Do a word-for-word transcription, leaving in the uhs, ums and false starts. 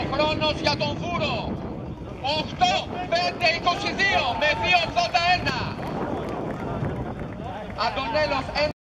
χρόνος για τον Βούρο. οκτώ πέντε είκοσι δύο με δύο ογδόντα ένα. Αντωνέλος